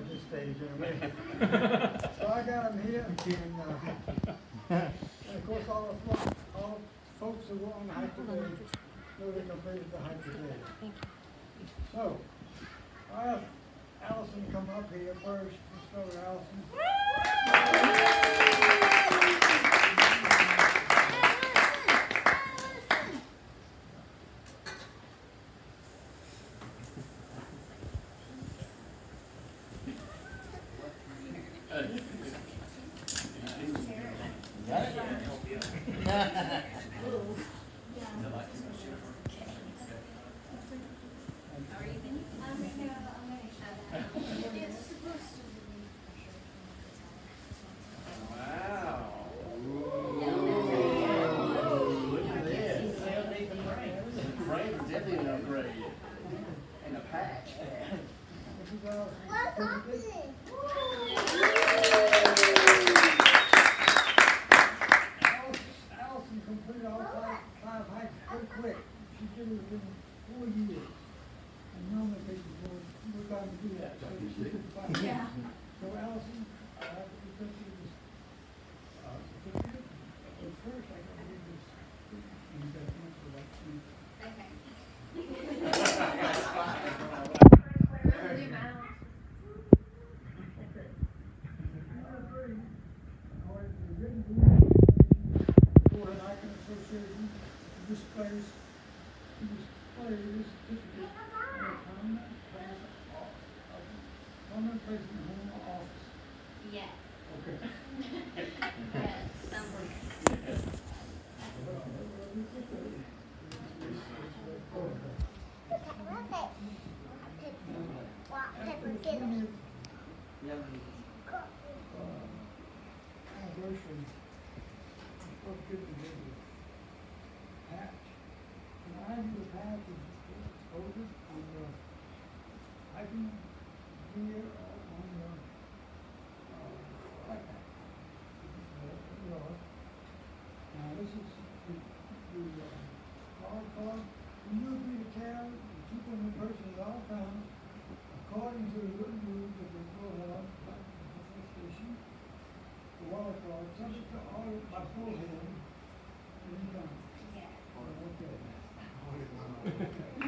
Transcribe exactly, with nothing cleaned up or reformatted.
this stage in a minute. So I got them here, and, uh, and of course all the fo- all folks who were on the hike today know they completed the hike today. So I have Allison come up here first. Let's go with Allison. Bullhead Hiking Association displays displays certificate in a permanent place of permanent place in the home office. Yes. Okay. Yes, somewhere. Anniversary. Supposed to give them a patch. And I do the patch is over on the hiking gear or on the uh, backpack. Now this is the, the uh, card card. When you agree to carry, you keep them in person at all times, according to the written rules of the Bullhead Hiking Association. The water card, subject to audit by Bullhead anytime. Yes. Okay.